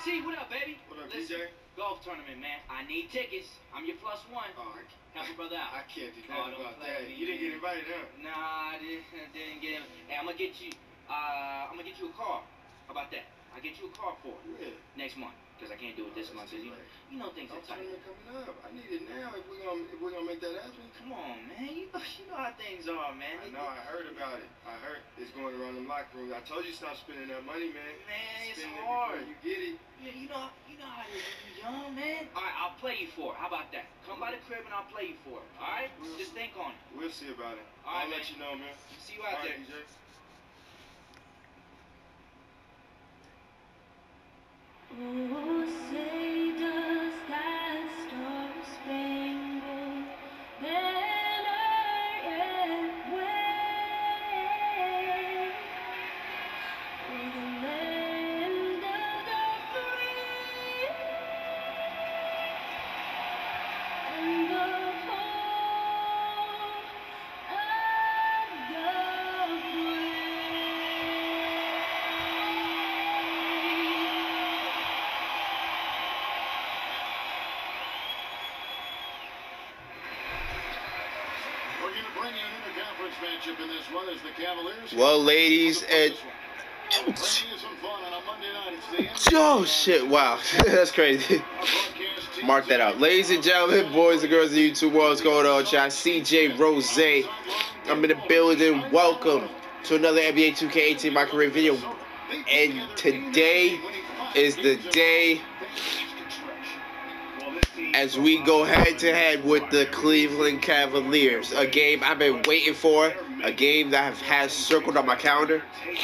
T, what up, baby? What up, Listen, DJ? Golf tournament, man. I need tickets. I'm your +1. Oh, Help a brother out. I can't do nothing about that. You didn't get invited, huh? Nah, I didn't get him. Hey, I'm gonna get you a car. How about that? I'll get you a car for it. Yeah. Next month. Because I can't do it this month. Cause you know things are tight. Tournament coming up. I need it now if we're gonna make that happen. Come on, man. You know how things are, man. I know, I heard about it. I heard it's going around the locker room. I told you stop spending that money, man. Man, it's Spend hard. it before you get it. Yeah, you know how it is. You're young, man. Alright, I'll play you for it. How about that? Come by the crib and I'll play you for it. Alright? Just think on it. We'll see about it. All right, I'll let you know, man. See you out there. DJ. Oh, say does that star-spangled banner yet wave for the land of the free and the home of the brave? Matchup in this one is the Cavaliers. Well, ladies and oh shit! Wow, that's crazy. Mark that out, ladies and gentlemen, boys and girls of the YouTube world. What's going on, chat? CJ Rose. I'm in the building. Welcome to another NBA 2K18 My Career video. And today is the day as we go head-to-head with the Cleveland Cavaliers. A game I've been waiting for. A game that I've had circled on my calendar.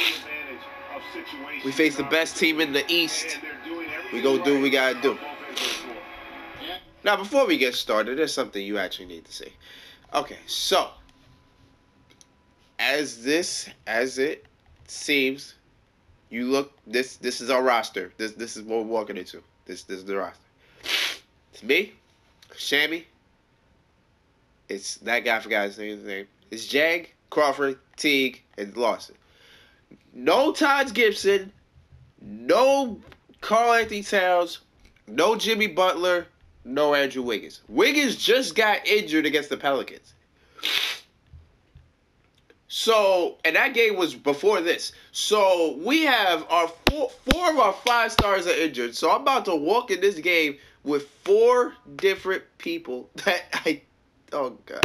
We face the best team in the East. We go do what we gotta do. Now, before we get started, there's something you actually need to say. Okay, so as it seems, you look. This is our roster. This is what we're walking into. This is the roster. It's me, Shammy. It's that guy. I forgot his name. It's Jag, Crawford, Teague, and Lawson. No Taj Gibson. No Karl-Anthony Towns. No Jimmy Butler. No Andrew Wiggins. Wiggins just got injured against the Pelicans. So, and that game was before this. So, we have our four of our 5 stars are injured. So, I'm about to walk in this game with 4 different people that oh God.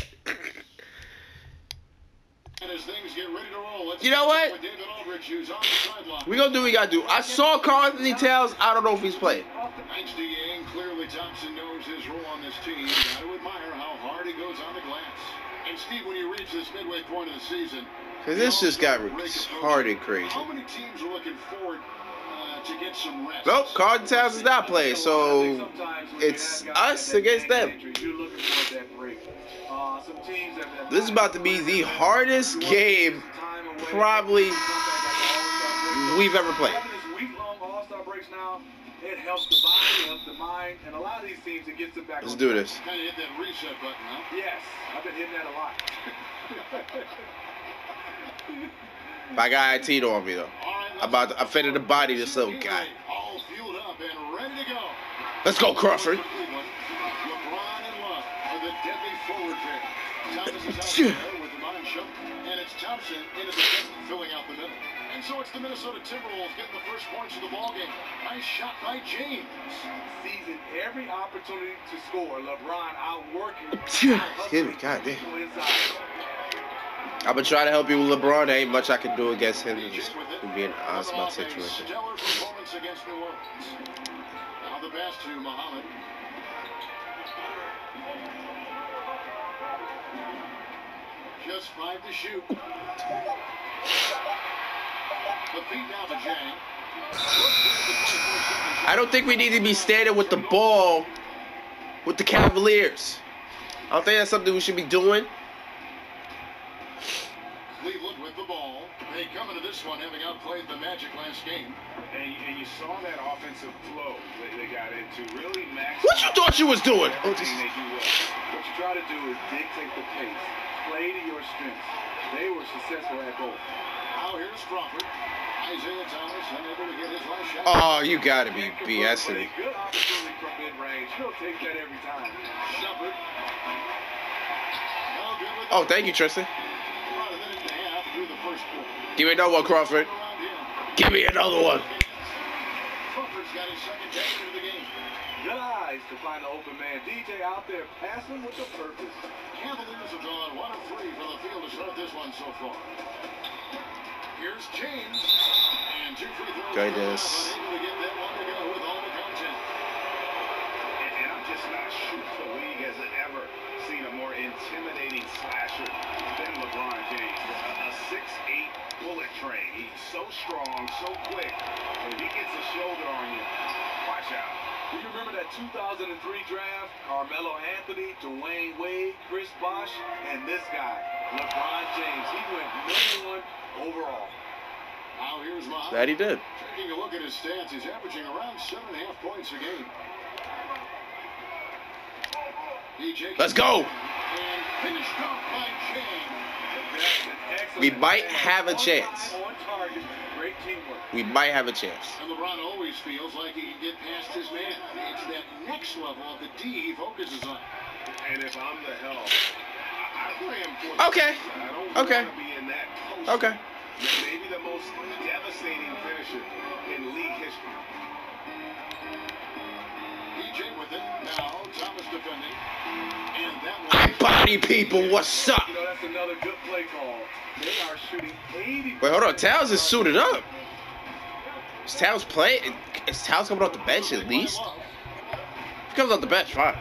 You know what? We gonna do what we gotta do. I saw Karl-Anthony Towns. I don't know if he's playing. Thanks to Yang, clearly Thompson knows his role on this team. Got to admire how hard he goes on the glass. And Steve, when you reach this midway point of the season, because this just got retarded crazy. How many teams are looking forward to get some rest? Nope, Karl-Anthony Towns is not playing, so it's us against them. This is about to be the hardest game probably we've ever played. It helps the body, it helps the mind, and a lot of these teams, it gets them back. Let's do this. Kind of hit that reset button, huh? Yes, I've been hitting that a lot. I got Tito on me though. I fitted the body this little guy. All fueled up and ready to go. Let's go, Crawford. LeBron and Love are the deadly forward pair. Thomas is out there with the mind show, and it's Thompson into the distance, filling out the middle. And so it's the Minnesota Timberwolves getting the first points of the ballgame. Nice shot by James. Seizing every opportunity to score. LeBron outworking. Hit me, goddamn. I'm gonna try to help you with LeBron. There ain't much I can do against him. Just being honest about the situation. Stellar performance against New Orleans. Now the pass to Muhammad. Just 5 to shoot. I don't think we need to be standing with the ball with the Cavaliers. I don't think that's something we should be doing. Cleveland with the ball. They come into this one having outplayed the Magic last game. And you saw that offensive flow they got into. Really max. What you thought you was doing? What you try to do is dictate the pace. Play to your strengths. They were successful at both. How Now here's Crawford. Isaiah Thomas unable to get his last shot. Oh, you gotta be BSing me. Good opportunity from mid-range. He'll take that every time. Shepard. No good with Oh, thank you, Tristan. about a minute and a half through the first quarter. Give me another one, Crawford. Around him. Give me another one. Crawford's got his second basket of the game. Good eyes to find the open man. DJ out there passing with a purpose. Cavaliers have gone 1 of 3 from the field to start this one so far. Here's James. And 2 free throws. Goodness. Unable to get that one to go with all the content. And I'm just not sure the league has ever seen a more intimidating slasher than LeBron James. A 6'8" bullet train. He's so strong, so quick. And if he gets a shoulder on you, watch out. Do you remember that 2003 draft? Carmelo Anthony, Dwayne Wade, Chris Bosh, and this guy, LeBron James. He went #1 overall. Now here's Muhammad. That he did. Taking a look at his stats, he's averaging around 7.5 points a game. DJ Let's go. And finished off by James. That's an excellent We might pass. have a On chance. time, on target. Great teamwork. We might have a chance. And LeBron always feels like he can get past his man. It's that next level of the D he focuses on. And if I'm the help, I play him for the Okay. I don't Okay. want to be in that post. Okay. Maybe the most devastating finisher in league history. DJ with it. Now Thomas defending. And that I one. body people. What's up? You know, that's another good play call. They are shooting 80%. Wait, hold on. Towns is suited up. Is Towns playing? Is Towns coming off the bench at least? If he comes off the bench, fine.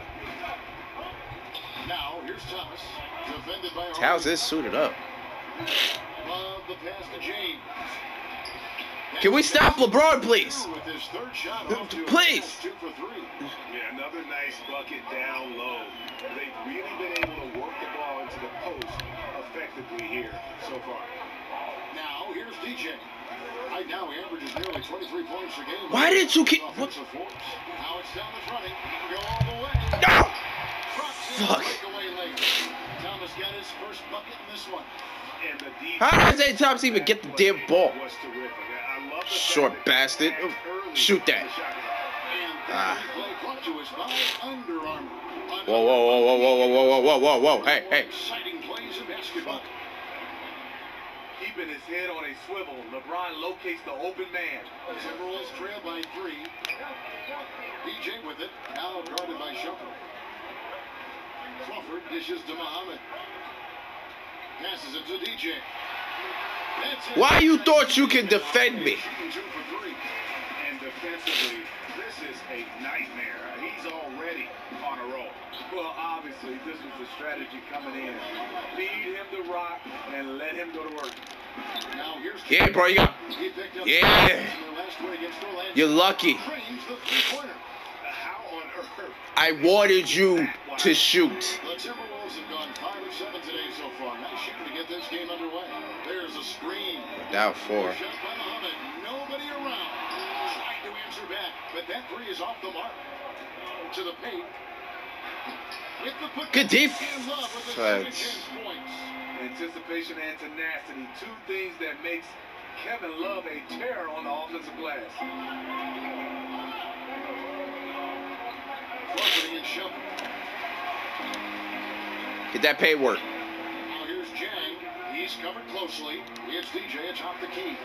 Now here's Thomas. Defended by Towns is suited up. Love the pass to James. Can we stop LeBron, please? With his third shot off to a Please. fast 2 for 3. Yeah, another nice bucket down low. They've really been able to work the ball into the post effectively here so far. Now here's DJ. Right now he averages nearly 23 points a game. Why didn't you keep? What? Offensive force. Now it's Thomas running. He can go all the way. No! Drops in Fuck. breakaway late. Thomas got his first bucket in this one. And the defense How does Isaiah Thomas even get the damn ball? was terrific. I love the Short fact that bastard. they act early Shoot that. in the shot clock. And Ah. that replay brought to us by Under Armour. Whoa, whoa, whoa, whoa, whoa, whoa, whoa, whoa, whoa, whoa! Hey, hey! Exciting plays in basketball. Keeping his head on a swivel, LeBron locates the open man. The Timberwolves trail by 3. DJ with it. Now guarded by Shumpert. Crawford dishes to Muhammad. Passes it to DJ. That's it. Why you thought you could defend me? Shooting 2 for 3. And defensively, this is a nightmare. He's already on a roll. Well, obviously, this was the strategy coming in. Feed him the rock and let him go to work. Now here's Yeah, bro, you got. He picked up Yeah. the last win against Orlando. You're lucky. Trains the three-pointer. How on earth? I wanted you to shoot. The Timberwolves have gone 5 of 7 today so far. Nice shooting to get this game underway. There's a screen. Down 4. Shot by Muhammad. Nobody around. Tried to answer back, but that three is off the mark. To the paint. With the put Good And Love with the second defense. 10 points. Anticipation and tenacity, two things that makes Kevin Love a terror on the offensive glass. Crawford against Shumpert. Get that pay work. Now here's Jang. He's covered closely. It's DJ atop the key.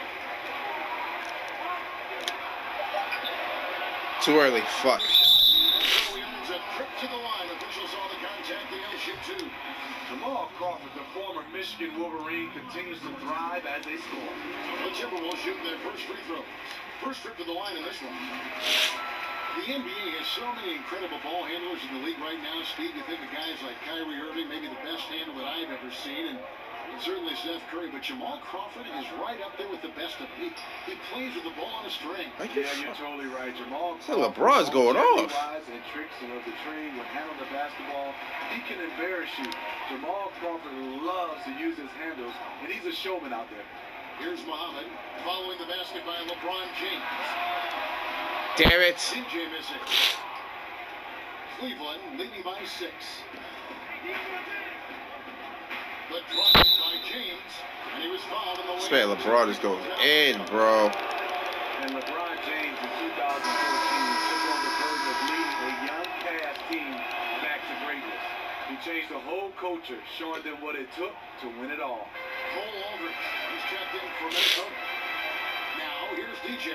Too early. Fuck. So he earns a trip to the line. Officials saw the contact. They'll shoot 2. Jamal Crawford, the former Michigan Wolverine, continues to thrive as they score. The Timberwolves shooting their first free throws. First trip to the line in this one. The NBA has so many incredible ball handlers in the league right now. Steve, you think of guys like Kyrie Irving, maybe the best handler that I've ever seen, and certainly Steph Curry. But Jamal Crawford is right up there with the best of them. He plays with the ball on a string. Are you Yeah, you're totally right. Jamal So LeBron's going off. And tricks and of the trade when handling the basketball. He can embarrass you. Jamal Crawford loves to use his handles, and he's a showman out there. Here's Muhammad following the basket by LeBron James. Damn it. DJ missing. Cleveland leading by 6. The drop by James, and he was fouled in the This lane. man LeBron is going in, bro. And LeBron James in 2014 took on the burden of leading a young Cavs team back to greatness. He changed the whole culture, showing them what it took to win it all. Cole Aldrich, he's checked in for Minnesota. Now, here's DJ.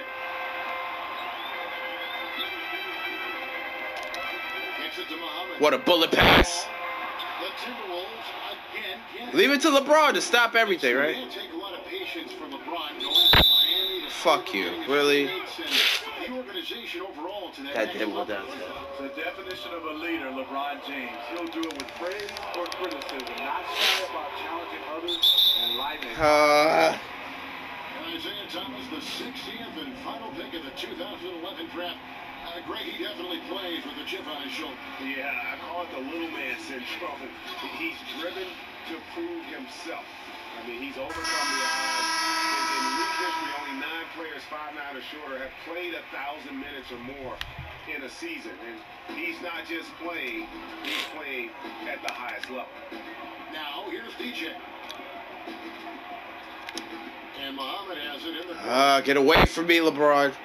Kicks it to Muhammad. What a bullet pass. The Timberwolves again can't. Leave it to LeBron to stop everything, right? It'll take a lot of patience for LeBron going from Miami to Fuck you. Really? the organization overall to that That next did well level. The definition of a leader, LeBron James. He'll do it with praise or criticism, not shy about challenging others and lighting it. Isaiah Thomas, the 60th and final pick of the 2011 draft. Greg, he definitely plays with a chip on his shoulder. Yeah, I call it the little man syndrome. He's driven to prove himself. I mean, he's overcome the odds. In league history, only 9 players 5'9" or shorter have played 1,000 minutes or more in a season. And he's not just playing, he's playing at the highest level. Now, here's DJ. And Muhammad has it in the Get away from me, LeBron.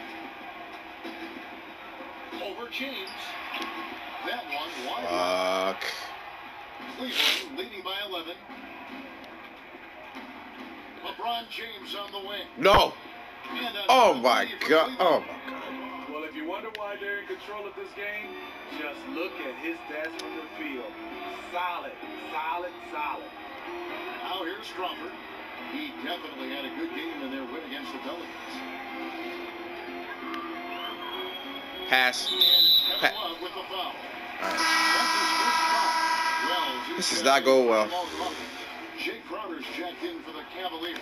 over James. That one wide. Fuck. Cleveland leading by 11. LeBron James on the wing. No. And a Oh my for god. Cleveland. Oh my god. Well, if you wonder why they're in control of this game, just look at his stats from the field. Solid, solid, solid. Now here's Crawford. He definitely had a good game in their win against the Pelicans. Pass. And it's Kevin Love with the foul. Alright. That's his first foul. Wells is This is checked not in going for well. Milwaukee. Jay Crowder's checked in for the Cavaliers.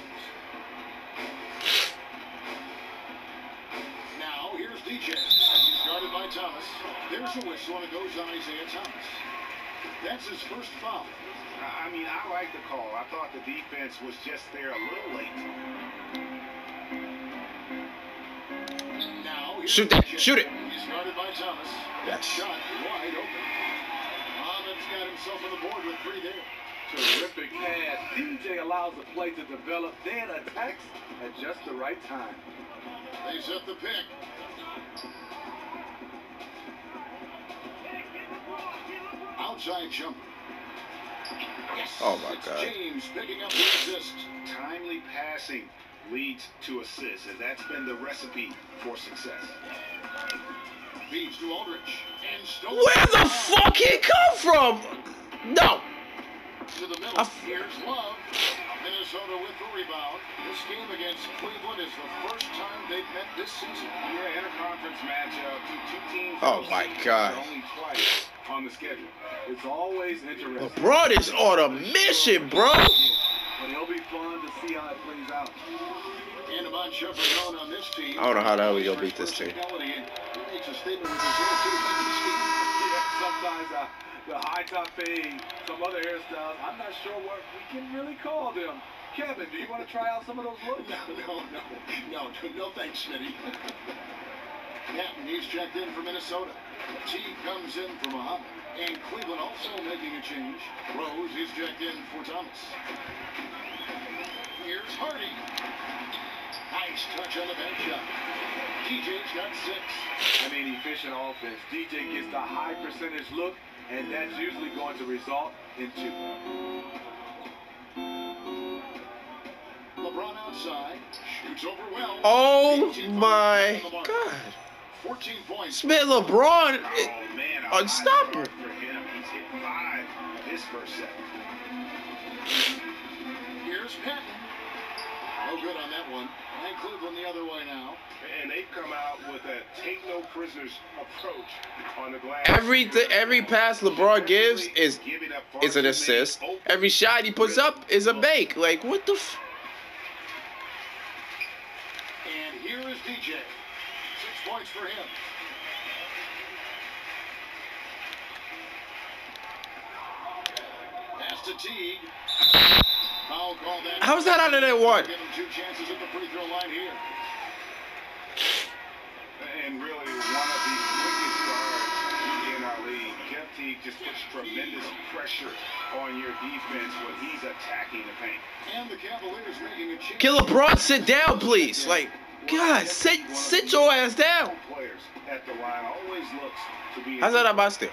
Now here's DJ. He's guarded by Thomas. There's a whistle and it goes on Isaiah Thomas. That's his first foul. I mean, I like the call. I thought the defense was just there a little late. Now here's Shoot that. DJ. Shoot it. He's guarded by Thomas. That Yes. shot wide open. Muhammad's got himself on the board with 3 there. Terrific pass. DJ allows the play to develop, then attacks at just the right time. They set the pick. Outside jumper. Yes. Oh my It's God. James picking up the assist. Timely passing leads to assists, and that's been the recipe for success. Feeds to Aldrich. And stolen. Where the fuck he come from? No. To the middle. Here's Love. Minnesota with the rebound. This game against Cleveland is the first time they've met this season. Yeah, interconference matchup. Two teams. Oh my God. Only twice on the schedule. It's always interesting. LeBron is on a mission, bro. But it'll be fun to see how it plays out. Antoine Shepard known on this team. I don't know how the hell we gonna beat this team. Personality, and he makes a statement with his attitude like this team. Yeah, sometimes the high top fade, some other hairstyles, I'm not sure what we can really call them. Kevin, do you want to try out some of those looks? No, thanks, Smitty. Patton, he's checked in for Minnesota. T comes in for Muhammad. And Cleveland also making a change. Rose, he's checked in for Thomas. Here's Hardy. Nice touch on the bench shot. DJ's got 6. I mean, efficient offense. DJ gets the high percentage look, and that's usually going to result in 2. LeBron outside. Shoots over well. Oh 18 my on the mark. God. 14 points. Smith LeBron. Oh man, a Unstoppable. high start for him. He's hit 5 this first set. Here's Patton. No good on that one. And Cleveland the other way now. And they've come out with a take no prisoners approach on the glass. Every pass LeBron gives is an assist. Every shot he puts up is a make. Like what the? And here is DJ. 6 points for him. Pass to Teague. Foul call that. How's that out of that one? Give him 2 chances at the free throw line here. And really one of the quickest guards in our league. Kept teams Teague just puts tremendous pressure on your defense when he's attacking the paint. And the Cavaliers making a change. Can LeBron sit down, please? Like, God, sit your ass down. Players at the line always looks to be. How's that not my steal?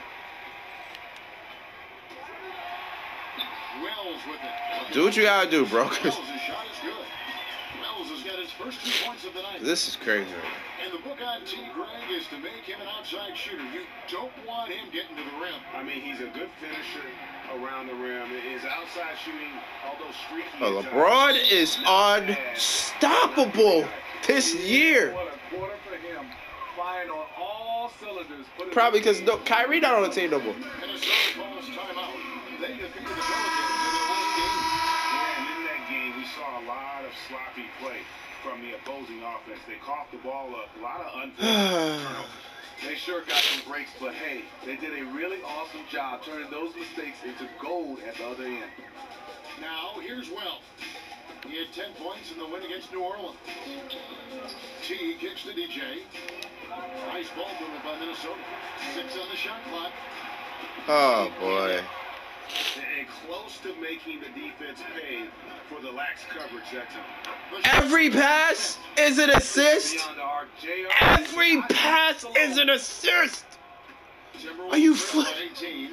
Wells with it. Do what you gotta do, bro. 'Cause Wells' shot is good. Wells has got his first 2 points of the night. this is crazy right now. And the book on T. Greg is to make him an outside shooter. You don't want him getting to the rim. I mean, he's a good finisher around the rim. His outside shooting, although streaky. Oh, at times, LeBron is unstoppable this year. What a quarter for him. Firing on all cylinders. Probably because Kyrie not on the team no more. Minnesota calls timeout. They defeated the Pelicans in their last game. Yeah, and in that game, we saw a lot of sloppy play from the opposing offense. They coughed the ball up. A lot of unfortunate turnovers. They sure got some breaks, but hey, they did a really awesome job turning those mistakes into gold at the other end. Now, here's Wells. He had 10 points in the win against New Orleans. T kicks to DJ. Nice ball movement by Minnesota. 6 on the shot clock. Oh boy. And close to making the defense pay for the lax coverage that time. Every pass is an assist. Beyond the arc, JR. Every pass is an assist. Timberwolves Are you trail by fl- 18.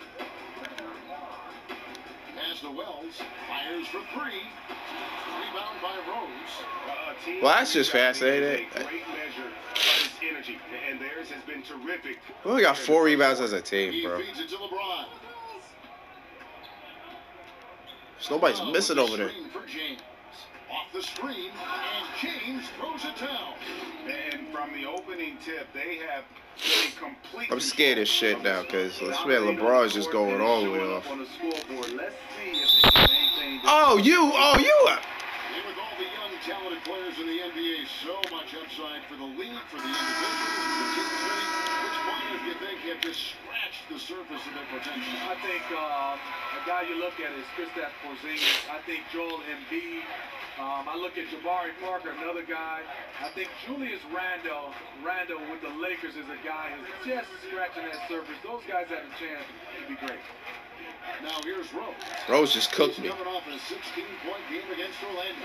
Pass to Wells. Fires for 3. Rebound by Rose. Well, that's just fast, ain't it? A great measure of his energy, and theirs has been terrific. We only got 4 rebounds as a team, He bro. feeds it to LeBron. There's nobody's missing over there. Screen for James. Off the screen, and James throws it down. And from the opening tip, they have really completely. I'm scared of shit now because this man LeBron is just going all the way off. On the scoreboard. Let's see if they can maintain this. Oh, you. And with all the young, talented players in the NBA, so much upside for the league, for the individuals, for the teams. Which players do you think have just scratched the surface of their potential? I think a guy you look at is Kristaps Porzingis. I think Joel Embiid. I look at Jabari Parker, another guy. I think Julius Randle with the Lakers is a guy who's just scratching that surface. Those guys have a chance to be great. Now here's Rose. Rose just cooked me. He's coming off a 16-point game against Orlando.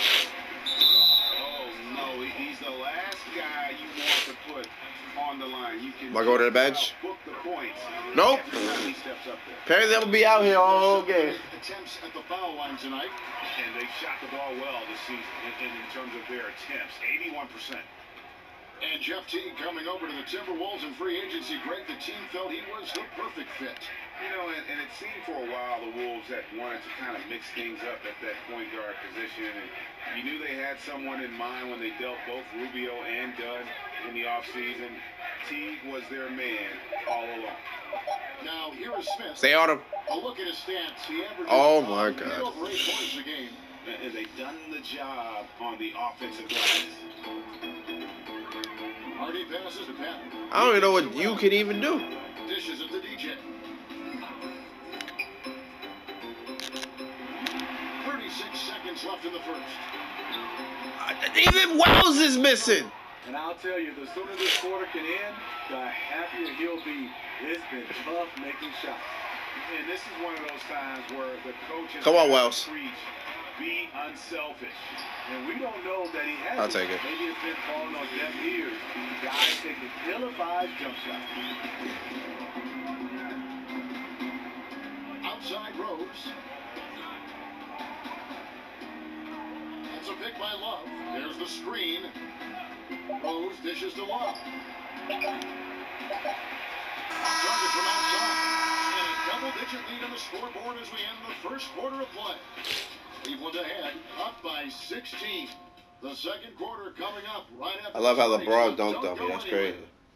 Oh no, he's the last guy you want to put on the line. You can. Am I going to the bench? Book the points. Nope. Every time he steps up there. Apparently, I'm gonna be out here all game. Attempts at the foul line tonight. And they shot the ball well this season in terms of their attempts. 81%. And Jeff Teague coming over to the Timberwolves in free agency. Greg, the team felt he was the perfect fit. You know, and it seemed for a while the Wolves had wanted to kind of mix things up at that point guard position. And you knew they had someone in mind when they dealt both Rubio and Dunn in the offseason. Teague was their man all along. Now, here is Smith. Stay on him. A look at his stats. He averages Oh, my God. a little over 8 points a game. And they've done the job on the offensive glass. Hardy passes to Pat. I don't even know what you can even do. Dishes it to DJ. 36 seconds left in the first. Even Wells is missing. And I'll tell you, the sooner this quarter can end, the happier he'll be. It's been tough making shots. And this is one of those times where the coaches Come on, Wells. preach, be unselfish. And we don't know that he has. I'll take it. Maybe it's been falling on deaf ears. Guys taking ill-advised jump shots. Outside Rose. That's a pick by Love. There's the screen. Rose dishes to Love. Target from outside. And a double-digit lead on the scoreboard as we end the first quarter of play. Cleveland ahead, up by 16. The second quarter coming up right after. I love how the LeBron break, so dunked on me. don't That's go anywhere.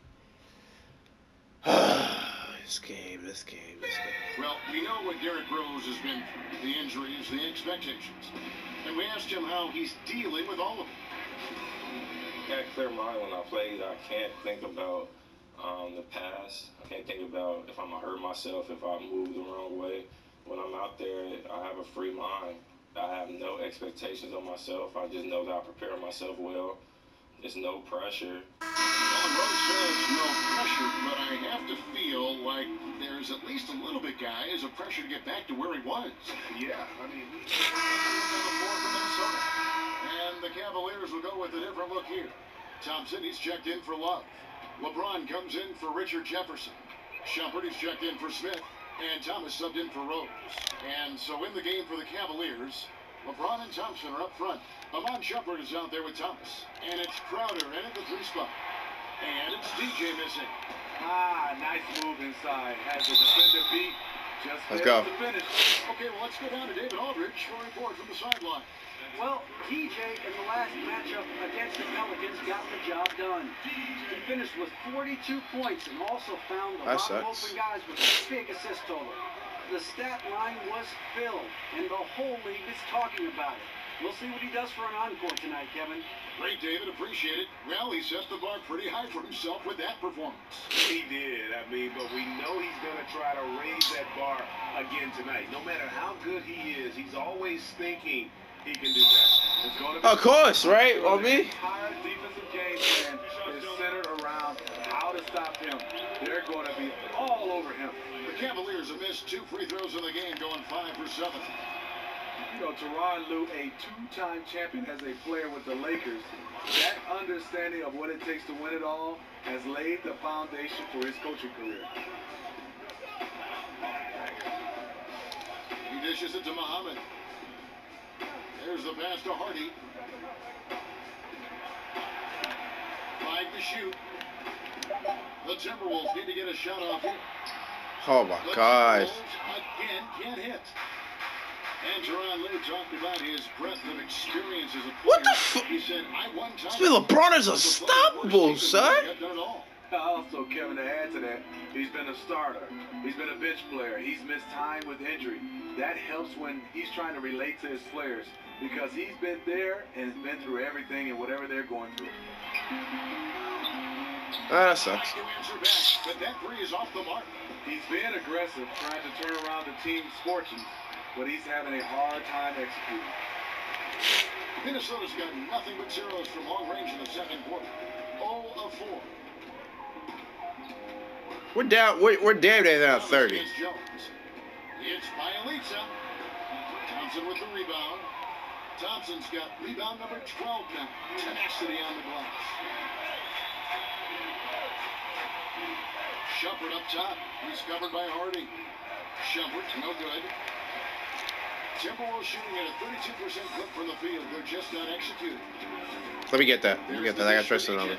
crazy. This game. Well, we know what Derrick Rose has been through, the injuries, the expectations. And we asked him how he's dealing with all of it. I got a clear mind when I played. I can't think about the past. I can't think about if I'm going to hurt myself, if I move the wrong way. When I'm out there, I have a free mind. I have no expectations on myself. I just know that I prepare myself well. There's no pressure. Well, Rose says no pressure, but I have to feel like there's who's at least a little bit guy, is a pressure to get back to where he was. Yeah, I mean, The four from Minnesota. And the Cavaliers will go with a different look here. Thompson, he's checked in for Love. LeBron comes in for Richard Jefferson. Shumpert, he's checked in for Smith. And Thomas subbed in for Rose. And so in the game for the Cavaliers, LeBron and Thompson are up front. Amon Shumpert is out there with Thomas. And it's Crowder in at the 3 spot. And it's DJ missing. Nice move inside. Has the defender beat. Just Let's failed go. to finish. Okay, well, let's go down to David Aldridge for a report from the sideline. Well, TJ in the last matchup against the Pelicans got the job done. He finished with 42 points and also found a That lot of sucks. open guys with a big assist total. The stat line was filled, and the whole league is talking about it. We'll see what he does for an encore tonight, Kevin. Great, David. Appreciate it. Well, he set the bar pretty high for himself with that performance. he did. I mean, but we know he's going to try to raise that bar again tonight. No matter how good he is, he's always thinking he can do better. It's going to be Of course, right? On The me. entire defensive game plan is centered around how to stop him. They're going to be all over him. The Cavaliers have missed 2 free throws in the game, going 5 for 7. You know, Tyronn Lue, a 2-time champion as a player with the Lakers, that understanding of what it takes to win it all has laid the foundation for his coaching career. He dishes it to Muhammad. There's the pass to Hardy. 5 to shoot. The Timberwolves need to get a shot off here. Oh my The gosh. Timberwolves again can't hit. And Tyronn Lue talked about his breadth of experience as a player. What the f- He said, I one time. This LeBron is unstoppable, sir. I've done it all. Also, Kevin, to add to that, he's been a starter. He's been a bench player. He's missed time with injury. That helps when he's trying to relate to his players because he's been there and has been through everything and whatever they're going through. Ah, that sucks. To answer back, but that 3 is off the mark. He's being aggressive, trying to turn around the team's fortunes, but he's having a hard time executing. Minnesota's got nothing but zeros from long range in the second quarter. 0 of 4. We're down. We're damn near down 30. Against Jones. It's Bielitsa. Thompson with the rebound. Thompson's got rebound number 12 now. Tenacity on the glass. Shumpert up top. He's covered by Hardy. Shumpert, no good. Timberwolves shooting at a 32% clip from the field. They're just not executing. Let me get that. Let me get that. I got Tristan on it.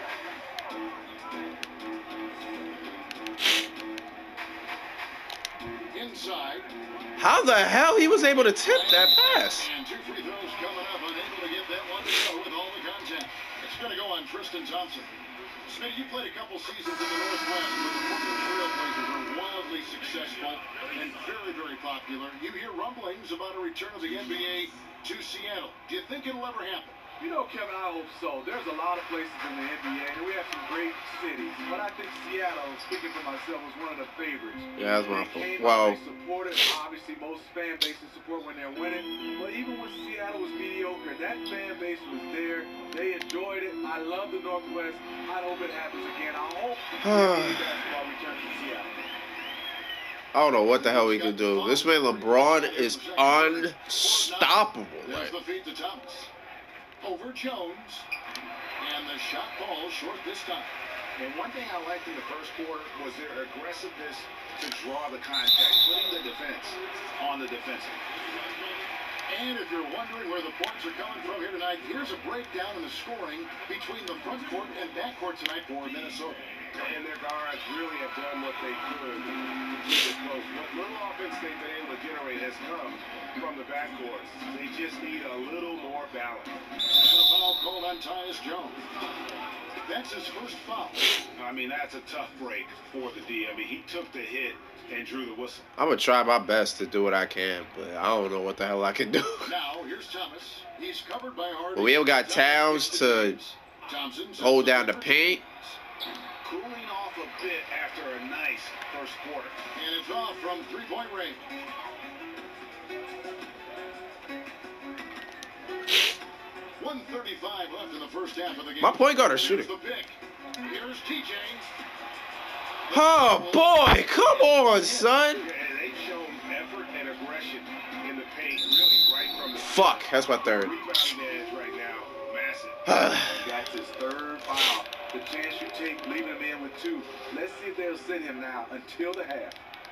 Inside. How the hell he was able to tip that pass? And 2 free throws coming up. Unable to get that one to go with all the content. It's going to go on Tristan Thompson. Smith, you played a couple seasons in the Northwest where the Portland Trailblazers are wildly successful and very, very popular. You hear rumblings about a return of the NBA to Seattle. Do you think it'll ever happen? You know, Kevin, I hope so. There's a lot of places in the NBA, and we have some great cities. But I think Seattle, speaking for myself, was one of the favorites. Yeah, that's my They fault. came Wow. out, they supported. Obviously, most fan bases support when they're winning. But even when Seattle was mediocre, that fan base was there. They enjoyed it. I love the Northwest. I hope it happens again. I hope NBA basketball returns to Seattle. I don't know what the hell we can do. This man LeBron is unstoppable. There's Right? the feed to Thomas. Over Jones. And the shot falls short this time. And one thing I liked in the first quarter was their aggressiveness to draw the contact, putting the defense on the defensive. And if you're wondering where the points are coming from here tonight, here's a breakdown in the scoring between the front court and back court tonight for Minnesota. And their guards really have done what they could to keep it close. What little offense they've been able to generate has come from the backcourt. They just need a little more balance. And a foul called on Tyus Jones. That's his first foul. I mean, that's a tough break for the D. I mean, he took the hit and drew the whistle. I'm gonna try my best to do what I can, but I don't know what the hell I can do. Now, here's Thomas. He's covered by Hardy. But we have got Towns to Thompson's hold down the paint. Cooling off a bit after a nice first quarter. And it's off from three-point range. .135 left in the first half of the game. My point guard is shooting. Here's the pick. Here's TJ. Oh, boy. Come on, son. And they've shown effort and aggression in the paint, really, right from the Fuck. That's my third. rebounding edge right now. Massive. That's his third foul. The chance you take, leaving him in with 2. Let's see if they'll sit him now until the half.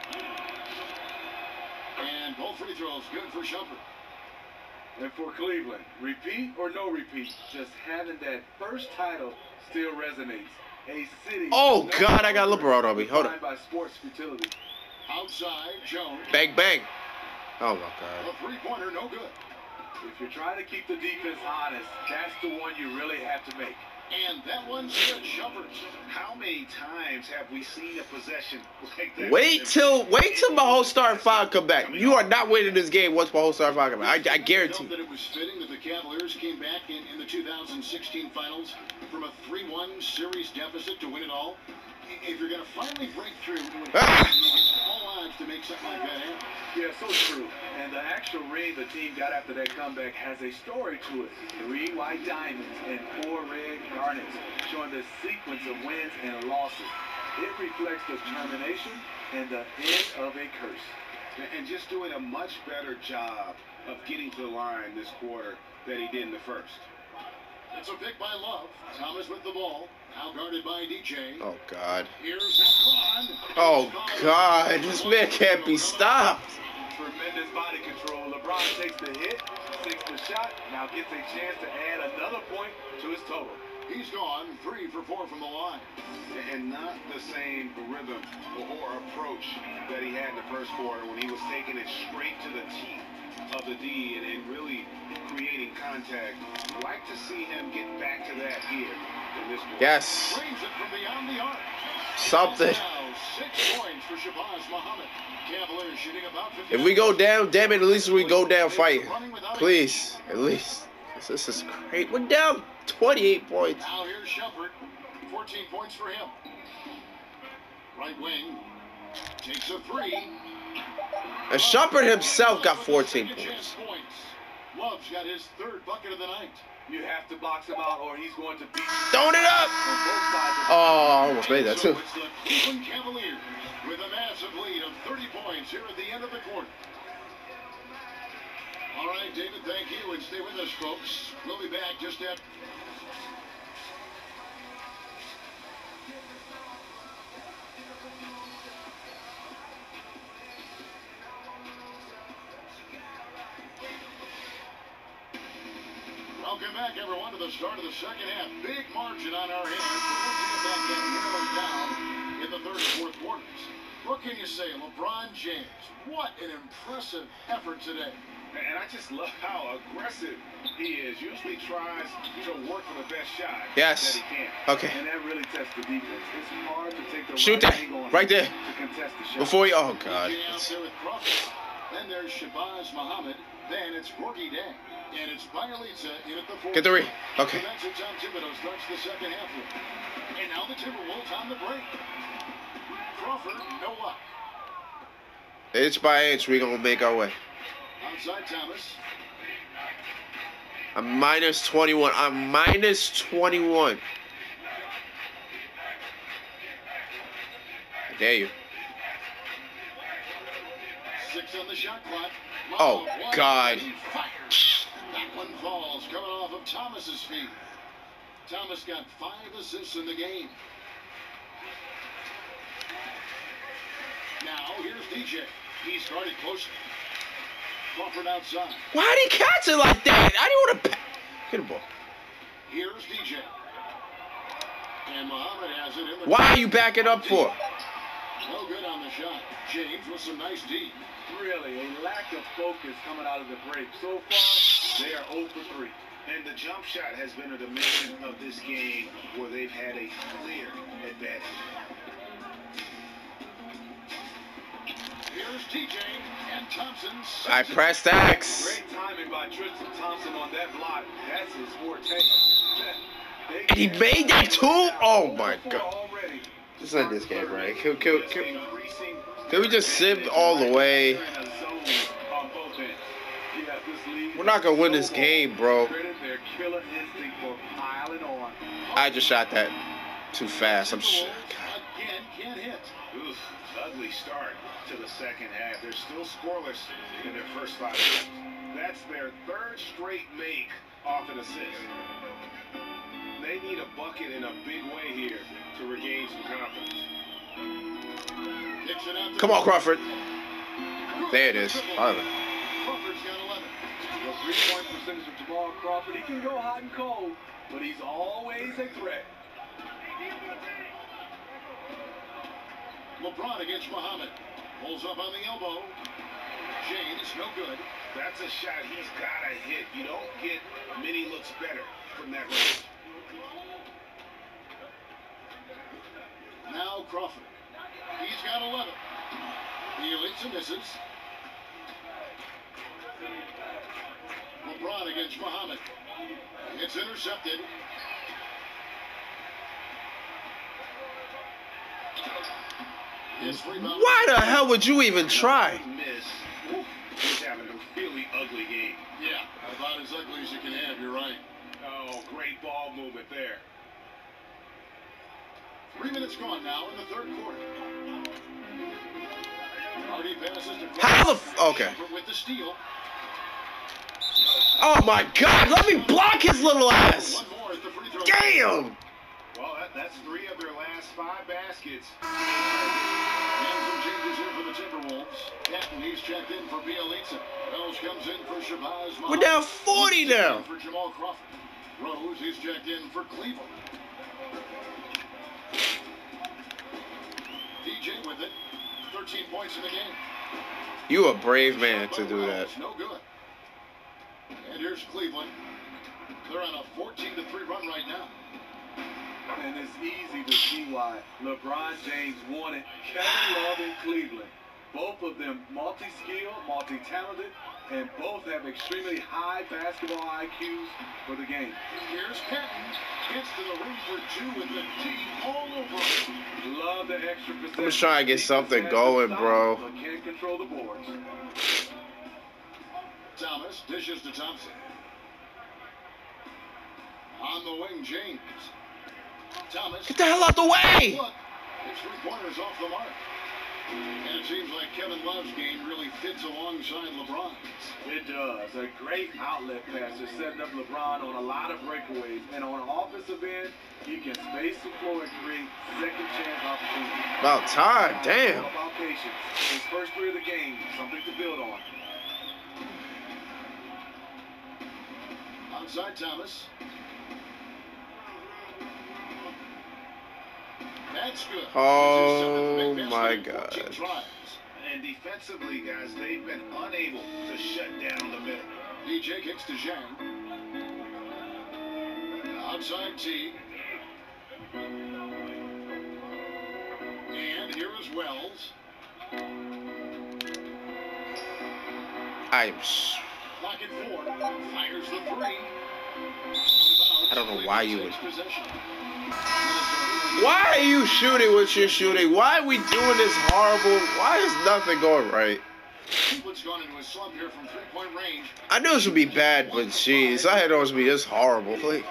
And both free throws good for Shumpert. And for Cleveland, repeat or no repeat, just having that first title still resonates. A city. Oh, God, I got LeBron on me. Hold on. By sports futility. Outside, Jones. Bang, bang. Oh, my God. A three-pointer, no good. If you're trying to keep the defense honest, that's the one you really have to make. And that one's good, Shumpert. How many times have we seen a possession like that? Wait till Mahomes start 5 come back. You are not winning this game once Mahomes start 5 come back. I guarantee. I felt that it was fitting that the Cavaliers came back in the 2016 finals from a 3-1 series deficit to win it all. If you're going to finally break through, you would all odds to make something like that happen. Yeah, so true. And the actual ring the team got after that comeback has a story to it. 3 white diamonds and 4 red garnets, showing the sequence of wins and losses. It reflects determination and the end of a curse. And just doing a much better job of getting to the line this quarter than he did in the first. It's a pick by Love. Thomas with the ball. Now guarded by DJ. Oh, God. Here's LeBron. Oh, God. This man can't be stopped. Tremendous body control. LeBron takes the hit, sinks the shot, now gets a chance to add another point to his total. He's gone 3 for 4 from the line. And not the same rhythm or approach that he had in the first quarter when he was taking it straight to the teeth of the D and really creating contact. I'd like to see him get back to that here in this quarter. Yes. Brings it from beyond the arc. Something. Now 6 points for Shabazz Muhammad. Cavaliers shooting about 50. If we go down, damn it, at least we go down fighting. Please. At least. This is great. We're down 28 points. Now here's Shumpert. 14 points for him. Right wing. Takes a 3. And Shumpert himself got 14 points. Love's got his 3rd bucket of the night. You have to box him out or he's going to beat you. Throwing it up. On both sides of Oh, I almost made that too. So it's the Cleveland Cavaliers with a massive lead of 30 points here at the end of the quarter. All right, David, thank you, and stay with us, folks. We'll be back just after. Welcome back, everyone, to the start of the second half. Big margin on our hands, but we'll see if that gets narrowed down in the third and fourth quarters. What can you say, LeBron James? What an impressive effort today. And I just love how aggressive he is. Usually tries to work for the best shot Yes. that he can. Okay. And that really tests the defense. It's hard to take the Shoot right that. angle on Right him there. to contest the shot. Before you. Oh, God. DJ out there with Crawford. Then there's Shabazz Muhammad. Then it's Gorgie Dang. And it's Bielitsa in at the fourth. Get the ring. Okay. So that's how Tom Thibodeau starts the second half with. And now the Timberwolves on the break. Crawford, no luck. Inch by inch, we gonna make our way. Outside Thomas. I'm minus 21. I'm minus 21. I dare you. 6 on the shot clock. Oh, One, God. he fires. That one falls, coming off of Thomas's feet. Thomas got 5 assists in the game. Now, here's DJ. He's guarded closely. Crawford outside. Why'd he catch it like that? I didn't want to. Get a ball. Here's DJ. And Muhammad has it in the. Why are you backing up for? No good on the shot. James with some nice D. Really, a lack of focus coming out of the break. So far, they are 0 for 3. And the jump shot has been a dimension of this game where they've had a clear advantage. Here's DJ and Thompson. I pressed X. Great timing by Tristan Thompson on that block. That's his forte. And he made that too? Oh my God. Already. Just end this game, right? Can Increasing we just sim all the way? We're not gonna win this game, bro. Credit their killer instinct for piling on. I just shot that too fast. I'm sure. A again can't hit. Oof, ugly start to the second half. They're still scoreless in their first 5 minutes. That's their 3rd straight make off an assist. They need a bucket in a big way here to regain some confidence. Kicks it out to Come on, Crawford. There it is. Finally. Crawford's got 11. The three-point percentage of Jamal Crawford, he can go hot and cold, but he's always a threat. LeBron against Muhammad. Pulls up on the elbow. James, no good. That's a shot he's got to hit. You don't get many looks better from that range. Now Crawford. He's got 11. He leads and misses. LeBron against Muhammad. It's intercepted. His rebound. Why the hell would you even try? Miss. Oof, he's having a really ugly game. Yeah, about as ugly as you can have, you're right. Oh, great ball movement there. 3 minutes gone now in the 3rd quarter. Hardy passes to How the Crawford. okay. With the steal. Oh my God! Let me block his little ass. One more at the free throw. Damn! Well, that's 3 of their last 5 baskets. And some changes in for the Timberwolves. Patton, he's checked in for Bielitsa. Rose comes in for Shabazz Muhammad. We're down 40 He's checked now. in for Jamal Crawford. Rose, he's checked in for Cleveland. DJ with it. 13 points in the game. You a brave man to do that. No good. And here's Cleveland. They're on a 14-3 run right now. And it's easy to see why LeBron James wanted Kevin Love in Cleveland. Both of them multi-skilled, multi-talented, and both have extremely high basketball IQs for the game. Here's Patton. Gets to the ring for 2 with the D all over him. Love the extra possession. I'm just trying to get something going, bro. But can't control the boards. Thomas dishes to Thompson. On the wing, James. Thomas. Get the hell out the way! Look, it's 3 pointers off the mark. And it seems like Kevin Love's game really fits alongside LeBron's. It does. A great outlet passer setting up LeBron on a lot of breakaways. And on an offensive end, he can space the floor and create second chance opportunities. About time, damn. All about patience. His first 3 of the game, something to build on. Outside Thomas. That's good. Oh my God. And defensively, guys, they've been unable to shut down the middle. DJ kicks to Zhang. Outside T. And here is Wells. Clock at 4. Fires the 3. I don't know why you would. Why are you shooting what you're shooting? Why are we doing this horrible? Why is nothing going right? Cleveland's gone into a slump here from 3-point range. I knew this would be bad, but jeez, I had it was be this horrible. Like,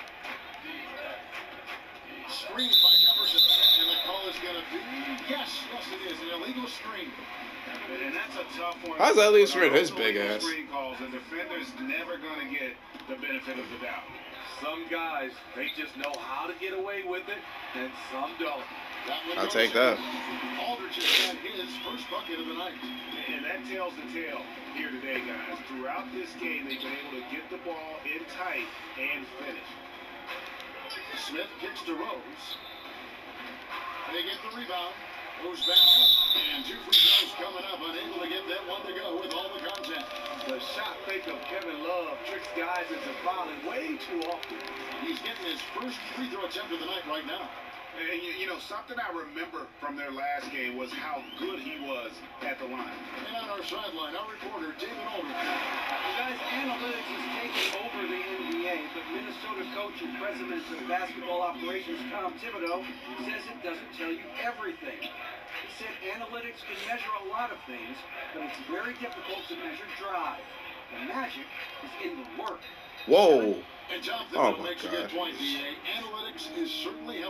Screen by Jefferson. And the call is going to be, yes, it is, an illegal screen. And that's a tough one. how's that least rid his big ass? Screen calls, the defender's never going to get the benefit of the doubt. Some guys, they just know how to get away with it, and some don't. I'll take that. Aldridge has had his first bucket of the night. And that tells the tale here today, guys. Throughout this game, they've been able to get the ball in tight and finish. Smith kicks to Rose. They get the rebound. Rose back up. And 2 free throws coming up. Unable to get that one to go with all the contact. The shot fake of Kevin Love tricks guys into fouling way too often. He's getting his first free throw attempt of the night right now. And, you know, something I remember from their last game was how good he was at the line. And on our sideline, our reporter, David Aldridge. You guys, analytics is taking over the NBA, but Minnesota coach and president of basketball operations, Tom Thibodeau, says it doesn't tell you everything. He said analytics can measure a lot of things, but it's very difficult to measure drive. The magic is in the work. Whoa. And Tom Oh Thibodeau my makes a good God. point, DA. Analytics is certainly healthy,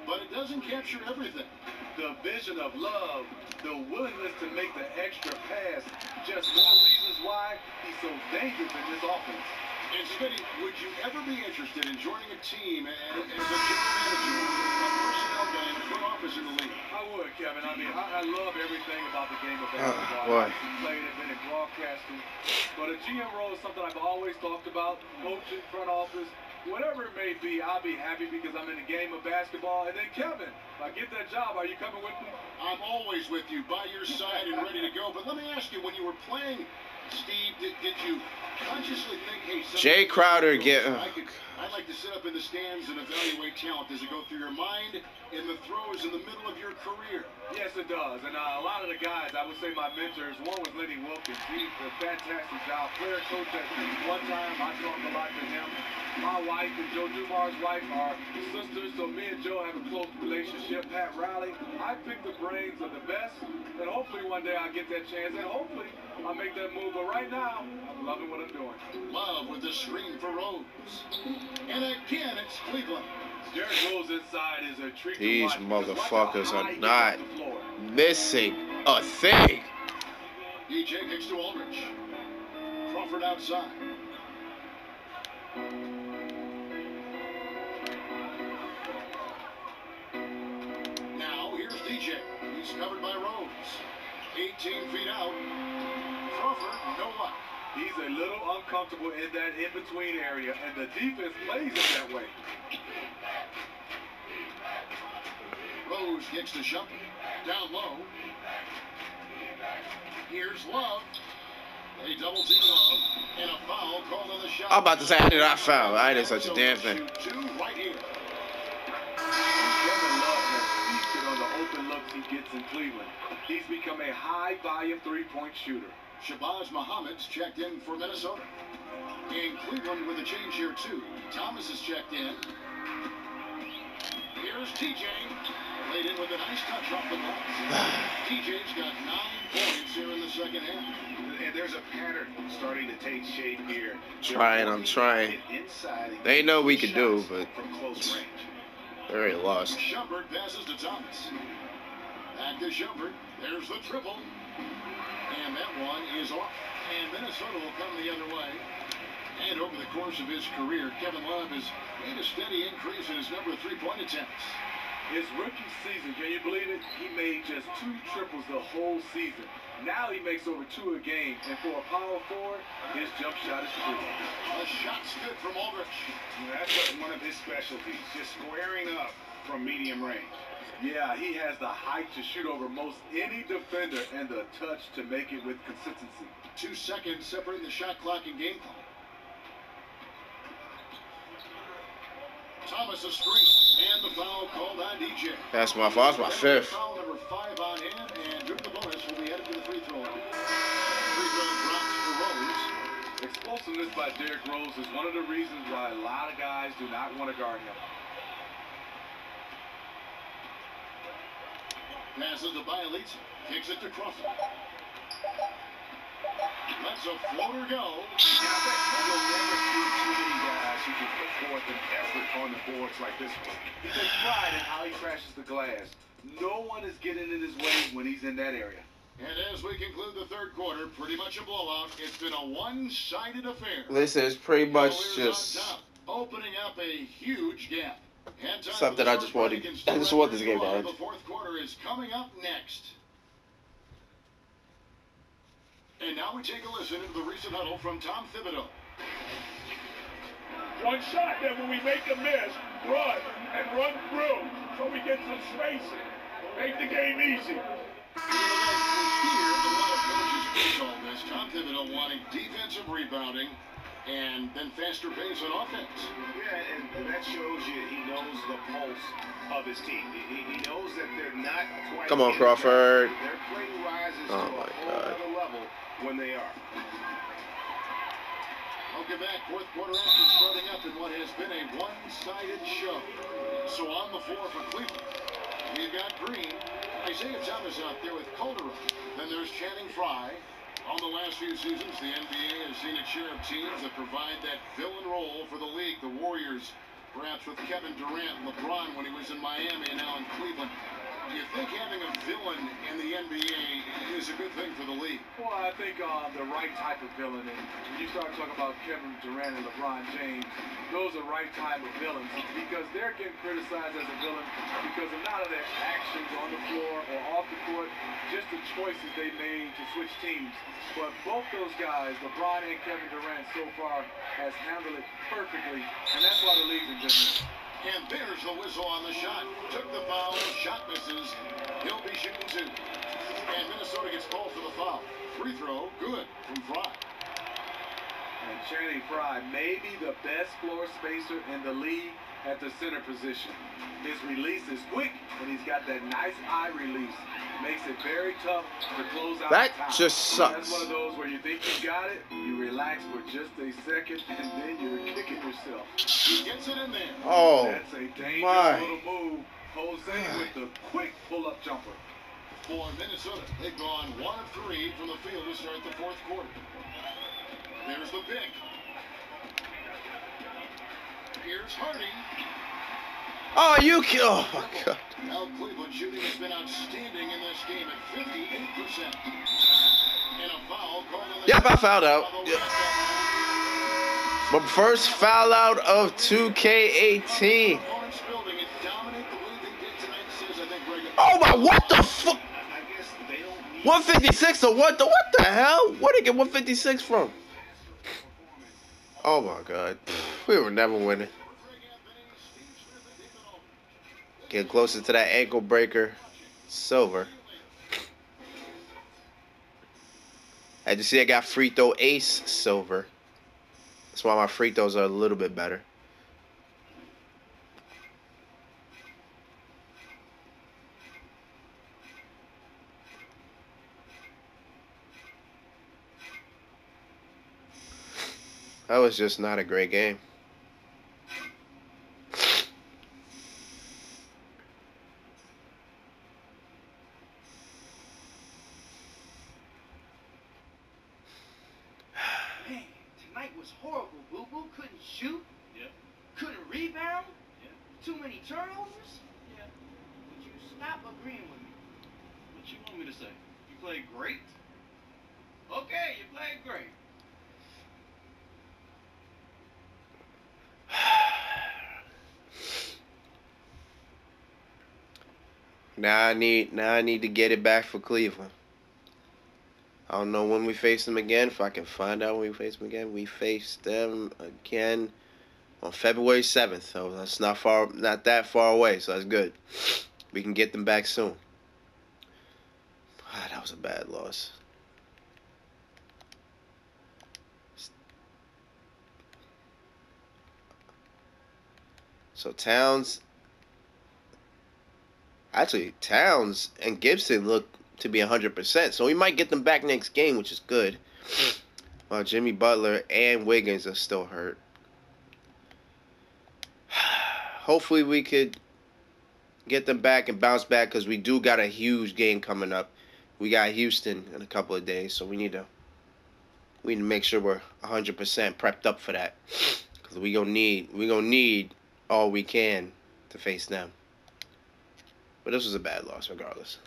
but it doesn't capture everything. The vision of love, the willingness to make the extra pass, just more reasons why he's so dangerous in this offense. And Smitty, would you ever be interested in joining a team as a general manager, a personnel guy in the front office in the league? I would, Kevin. I mean, I love everything about the game of basketball. boy. I've played it, been in broadcasting. But a GM role is something I've always talked about, coaching, front office. Whatever it may be, I'll be happy because I'm in the game of basketball. And then, Kevin, if I get that job, are you coming with me? I'm always with you, by your side and ready to go. But let me ask you, when you were playing, Steve, did you consciously think, hey, Jay Crowder I'd like to sit up in the stands and evaluate talent. Does it go through your mind in the throws in the middle of your career? Yes, it does. And a lot of the guys, I would say my mentors, one was Lenny Wilkins. He did a fantastic job. Player coach at one time. I talked a lot to him. My wife and Joe Dumar's wife are sisters, so me and Joe have a close relationship. Pat Riley, I pick the brains of the best, and hopefully one day I'll get that chance, and hopefully I'll make that move. But right now, I'm loving what I'm doing. Love with the screen for Rose. And again, it's Cleveland. Derrick Rose inside is a treat to These watch. motherfuckers are not missing a thing. DJ kicks to Aldridge. Crawford outside. Now, here's DJ. He's covered by Rose. 18 feet out. Crawford, no luck. He's a little uncomfortable in that in-between area, and the defense plays it that way. Rose kicks to Shumpert. Down low. Here's Love. They double team Love, and a foul called on the shot. I'm about to say I did not foul. I did such a damn thing. Two right here. Kevin Love has feasted on the open looks he gets in Cleveland. He's become a high-volume three-point shooter. Shabazz Muhammad's checked in for Minnesota. And Cleveland with a change here, too. Thomas is checked in. Here's TJ. Laid in with a nice touch off the glass. TJ's got 9 points here in the second half. And there's a pattern starting to take shape here. I'm trying. They know we can do, but from close range. they're already lost. Shumpert passes to Thomas. Back to Shumpert. There's the triple. And that one is off. And Minnesota will come the other way. And over the course of his career, Kevin Love has made a steady increase in his number of three-point attempts. His rookie season, can you believe it? He made just 2 triples the whole season. Now he makes over 2 a game. And for a power forward, his jump shot is free. A shot's good from Aldridge. That's one of his specialties, just squaring up from medium range. Yeah, he has the height to shoot over most any defender and the touch to make it with consistency. 2 seconds separating the shot clock and game clock. Thomas a screen, and the foul called on DJ. That's my foul. That's my fifth. Foul number 5 on him, and during the bonus will be headed to the free throw line. Free throw drops for Rose. Explosiveness by Derrick Rose is one of the reasons why a lot of guys do not want to guard him. Passes to Bielitsa. Kicks it to Crawford. Lets a floater go. You'll never see too many guys who can put forth an effort on the boards like this one. He takes pride in how he crashes the glass. No one is getting in his way when he's in that area. And as we conclude the third quarter, pretty much a blowout. It's been a one-sided affair. Listen, it's pretty much Warriors just on top, opening up a huge gap. And time something for the I just wanted. first break I just want this game to end. The fourth quarter is coming up next. And now we take a listen to the recent huddle from Tom Thibodeau. One shot, then when we make a miss, run and run through so we get some spacing. Make the game easy. Here, a lot of coaches face all this. Tom Thibodeau wanting defensive rebounding and then faster pace on offense. Yeah, and that shows you he knows the pulse of his team. He knows that they're not quite. Come on, Crawford. Their play rises Oh to my a whole God. other level when they are. Welcome back. Fourth quarter action starting up in what has been a one-sided show. So on the floor for Cleveland, we've got Green, Isaiah Thomas out there with Calderon. Then there's Channing Frye. On the last few seasons, the NBA has seen its share of teams that provide that villain role for the league. The Warriors perhaps with Kevin Durant, LeBron when he was in Miami, and now in Cleveland. Do you think having a villain in the NBA is a good thing for the league? Well, I think the right type of villain. And when you start talking about Kevin Durant and LeBron James, those are right type of villains because they're getting criticized as a villain because of not of their actions on the floor or off the court, just the choices they made to switch teams. But both those guys, LeBron and Kevin Durant, so far has handled it perfectly, and that's why the league's in business. And there's the whistle on the shot. Took the foul. Shot misses. He'll be shooting 2. And Minnesota gets called for the foul. Free throw. Good from Frye. And Channing Frye may be the best floor spacer in the league at the center position. His release is quick, and he's got that nice eye release. Makes it very tough to close out That time. just sucks. That's one of those where you think you got it, you relax for just a second, and then you're kicking yourself. He gets it in there. Oh, That's a dangerous my. little move. Jose with the quick pull-up jumper. For Minnesota, they've gone 1 of 3 from the field to start the 4th quarter. There's the pick. Here's Hardy. Oh, oh my God. Now Cleveland shooting has been outstanding in this game at 58%. And a foul called on the Yep, I fouled out. Yep. My first foul out of 2K18. Oh my, what the fuck? 156 or what the hell? Where'd they get 156 from? Oh my God. We were never winning. Getting closer to that ankle breaker. Silver. As you see, I got free throw ace silver. That's why my free throws are a little bit better. That was just not a great game. Man, tonight was horrible, Boo-Boo. Couldn't shoot. Yeah. Couldn't rebound. Yeah. Too many turnovers. Yeah. Would you stop agreeing with me? What you want me to say? You played great? Okay, you played great. Now I need to get it back for Cleveland. I don't know when we face them again. If I can find out when we face them again, we face them again on February 7th. So that's not that far away. So that's good. We can get them back soon. Ah, that was a bad loss. So Towns and Gibson look to be 100%. So we might get them back next game, which is good. While Jimmy Butler and Wiggins are still hurt. Hopefully we could get them back and bounce back because we do got a huge game coming up. We got Houston in a couple of days, so we need to make sure we're 100% prepped up for that. Because we gonna need all we can to face them. But this was a bad loss regardless.